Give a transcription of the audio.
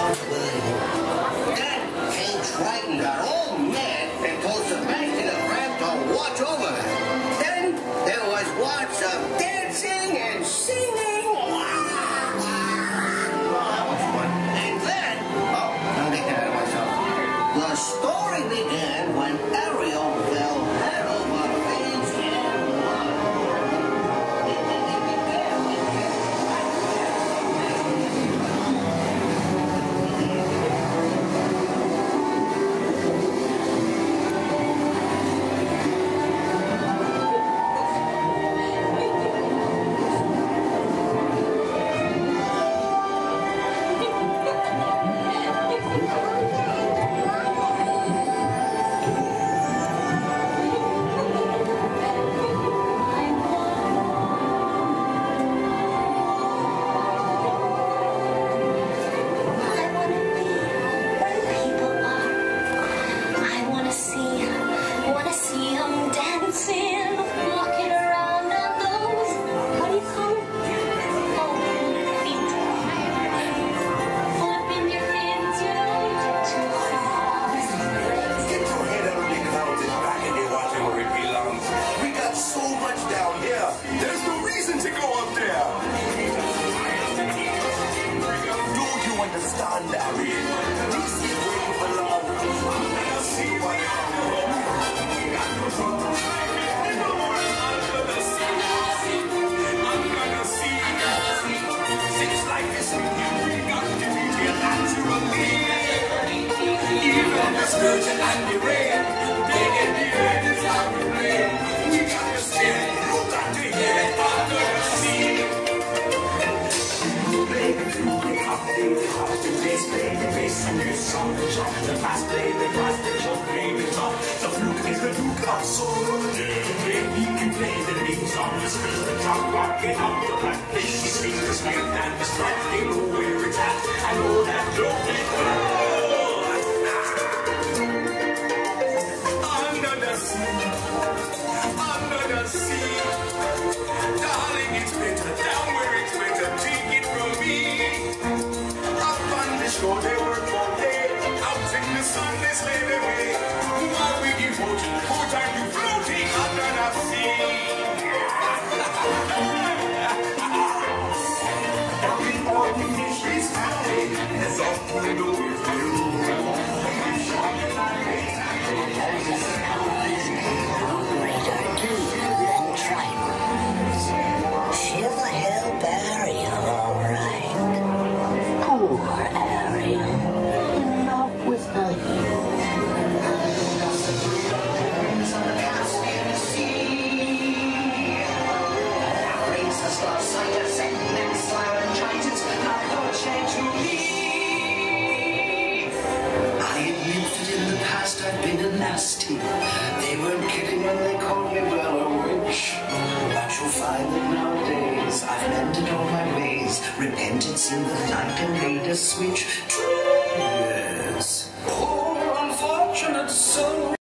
Then King Triton got all mad and told Sebastian and Ram to watch over her. Then there was lots of dancing and singing. And then, I'm getting ahead of myself. The story began when Ariel fell head over heels in water. Understand, Harry? This is where you belong. I'm gonna see what you're doing. I'm gonna see. Things like this with you, we got to be here naturally. Even the sturgeon and the rain, they get the earth is out of rain. We got to see, you got to hear it. I'm gonna see. Play the flute, the harp, play the bass, play the bass, and the song, the chop, the bass, play the bass, the chop, play the top. The flute is the Duke of Soul. He can play the lead song, the scream, the top, rocking out the black fish, the swing, the snake, and the strike. They know where it's at, and all that glory. Under the sea, under the sea, darling, it's better down where it's better. Take it from me. Up on the shore they work all day, out in the sun they slay their way. While we give fortune, put are you floating under the sea? Every morning fish is happy, as often we know it's you. She'll help Ariel, all right. Poor Ariel. Enough with her. I admit that in the past I've been a nasty. They weren't kidding when they called me Bella Witch. But you'll find that nowadays I've mended all my ways. Repentance in the night and made a switch. True